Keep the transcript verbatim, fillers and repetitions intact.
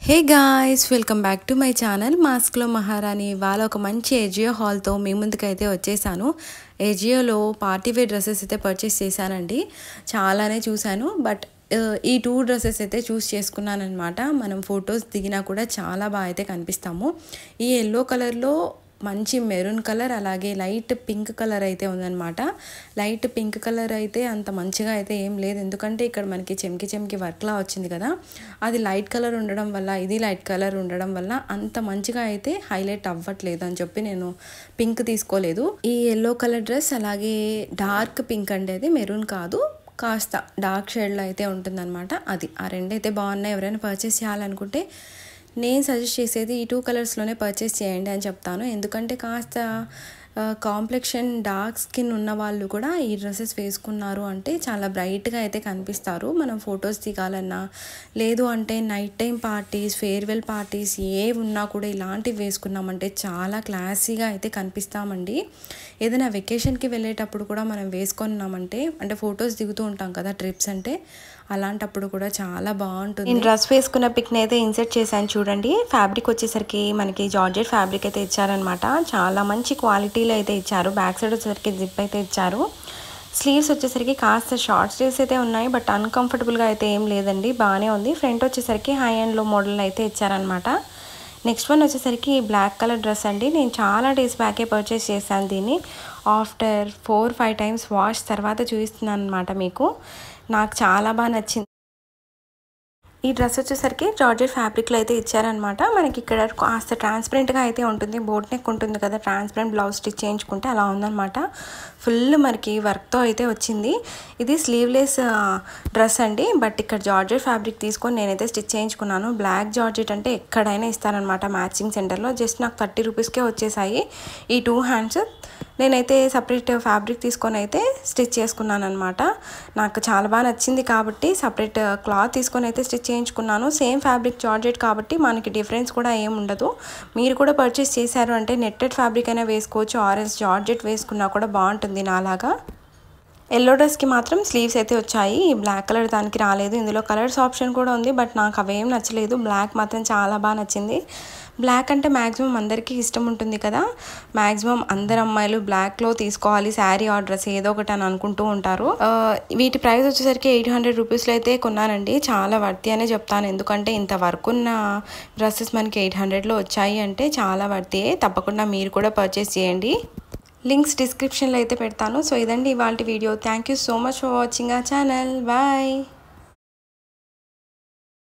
Hey guys, welcome back to my channel మాస్క్లో మహారాణి. వాళ్ళ ఒక మంచి ఏజియో హాల్తో మీ ముందుకైతే వచ్చేసాను. ఏజియోలో పార్టీ వేర్ డ్రెస్సెస్ అయితే పర్చేస్ చేశానండి. చాలానే చూశాను, బట్ ఈ టూ డ్రెస్సెస్ అయితే చూస్ చేసుకున్నాను అనమాట. మనం ఫొటోస్ దిగినా కూడా చాలా బాగా అయితే కనిపిస్తాము. ఈ ఎల్లో కలర్లో మంచి మెరూన్ కలర్, అలాగే లైట్ పింక్ కలర్ అయితే ఉందన్నమాట. లైట్ పింక్ కలర్ అయితే అంత మంచిగా అయితే ఏం లేదు, ఎందుకంటే ఇక్కడ మనకి చెమ్కి చెమ్కి వర్క్లా వచ్చింది కదా, అది లైట్ కలర్ ఉండడం వల్ల, ఇది లైట్ కలర్ ఉండడం వల్ల అంత మంచిగా అయితే హైలైట్ అవ్వట్లేదు అని చెప్పి నేను పింక్ తీసుకోలేదు. ఈ ఎల్లో కలర్ డ్రెస్ అలాగే డార్క్ పింక్ అండి, అది మెరూన్ కాదు, కాస్త డార్క్ షేడ్లో అయితే ఉంటుందన్నమాట. అది ఆ రెండు అయితే బాగున్నాయి. ఎవరైనా పర్చేస్ చేయాలనుకుంటే నేను సజెస్ట్ చేసేది ఈ టూ కలర్స్లోనే పర్చేస్ చేయండి అని చెప్తాను. ఎందుకంటే కాస్త కాంప్లెక్షన్ డార్క్ స్కిన్ ఉన్న వాళ్ళు కూడా ఈ డ్రెస్సెస్ వేసుకున్నారు అంటే చాలా బ్రైట్గా అయితే కనిపిస్తారు. మనం ఫొటోస్ దిగాలన్నా, లేదు అంటే night time parties, farewell parties ఏ ఉన్నా కూడా ఇలాంటివి వేసుకున్నామంటే చాలా క్లాసీగా అయితే కనిపిస్తామండి. ఏదైనా వెకేషన్కి వెళ్ళేటప్పుడు కూడా మనం వేసుకున్నామంటే, అంటే ఫొటోస్ దిగుతూ ఉంటాం కదా ట్రిప్స్ అంటే, అలాంటప్పుడు కూడా చాలా బాగుంటుంది. నేను డ్రెస్ వేసుకున్న పిక్ని అయితే ఇన్సర్ట్ చేశాను చూడండి. ఫ్యాబ్రిక్ వచ్చేసరికి మనకి జార్జెట్ ఫ్యాబ్రిక్ అయితే ఇచ్చారనమాట. చాలా మంచి క్వాలిటీలో అయితే ఇచ్చారు. బ్యాక్ సైడ్ వచ్చేసరికి జిప్ అయితే ఇచ్చారు. స్లీవ్స్ వచ్చేసరికి కాస్త షార్ట్ స్లీవ్స్ అయితే ఉన్నాయి, బట్ అన్కంఫర్టబుల్గా అయితే ఏం లేదండి, బాగానే ఉంది. ఫ్రంట్ వచ్చేసరికి హై అండ్ లో మోడల్ అయితే ఇచ్చారనమాట. నెక్స్ట్ వన్ వచ్చేసరికి బ్లాక్ కలర్ డ్రెస్ అండి. నేను చాలా డేస్ బ్యాకే పర్చేస్ చేశాను దీన్ని. After four five times wash తర్వాత చూపిస్తున్నాను అనమాట మీకు. నాకు చాలా బాగా నచ్చింది. ఈ డ్రెస్ వచ్చేసరికి జార్జెట్ ఫ్యాబ్రిక్లో అయితే ఇచ్చారనమాట. మనకి ఇక్కడ కాస్త ట్రాన్స్పరెంట్గా అయితే ఉంటుంది, బోట్ నెక్ ఉంటుంది కదా, ట్రాన్స్పరెంట్ బ్లౌజ్ స్టిచ్ చేయించుకుంటే అలా ఉందన్నమాట. ఫుల్ మనకి వర్క్తో అయితే వచ్చింది. ఇది స్లీవ్లెస్ డ్రెస్ అండి, బట్ ఇక్కడ జార్జెట్ ఫ్యాబ్రిక్ తీసుకొని నేనైతే స్టిచ్ చేయించుకున్నాను. బ్లాక్ జార్జెట్ అంటే ఎక్కడైనా ఇస్తారనమాట మ్యాచింగ్ సెంటర్లో. జస్ట్ నాకు థర్టీ రూపీస్కే వచ్చేసాయి ఈ టూ హ్యాండ్స్. నేనైతే సపరేట్ ఫ్యాబ్రిక్ తీసుకొని అయితే స్టిచ్ చేసుకున్నాను అనమాట. నాకు చాలా బాగా నచ్చింది కాబట్టి సపరేట్ క్లాత్ తీసుకొని అయితే స్టిచ్ చేయించుకున్నాను. సేమ్ ఫ్యాబ్రిక్ జార్జెట్ కాబట్టి మనకి డిఫరెన్స్ కూడా ఏం ఉండదు. మీరు కూడా పర్చేస్ చేశారు అంటే నెట్టెడ్ ఫ్యాబ్రిక్ అయినా వేసుకోవచ్చు, ఆరెంజ్ జార్జెట్ వేసుకున్నా కూడా బాగుంటుంది నాలాగా. ఎల్లో డ్రెస్కి మాత్రం స్లీవ్స్ అయితే వచ్చాయి, ఈ బ్లాక్ కలర్ దానికి రాలేదు. ఇందులో కలర్స్ ఆప్షన్ కూడా ఉంది, బట్ నాకు అవేం నచ్చలేదు. బ్లాక్ మాత్రం చాలా బాగా నచ్చింది. బ్లాక్ అంటే మ్యాక్సిమం అందరికీ ఇష్టం ఉంటుంది కదా, మ్యాక్సిమం అందరు అమ్మాయిలు బ్లాక్లో తీసుకోవాలి శారీ ఆర్ డ్రెస్ ఏదో ఒకటి అని అనుకుంటూ ఉంటారు. వీటి ప్రైస్ వచ్చేసరికి ఎయిట్ హండ్రెడ్ రూపీస్లో అయితే కొన్నానండి. చాలా వర్తి అనే చెప్తాను, ఎందుకంటే ఇంత వర్క్ ఉన్న డ్రెస్సెస్ మనకి ఎయిట్ హండ్రెడ్లో వచ్చాయి అంటే చాలా వర్తి. తప్పకుండా మీరు కూడా పర్చేస్ చేయండి. లింక్స్ డిస్క్రిప్షన్లో అయితే పెడతాను. సో ఇదండి ఇవాళ video. Thank you so much for watching our channel. Bye.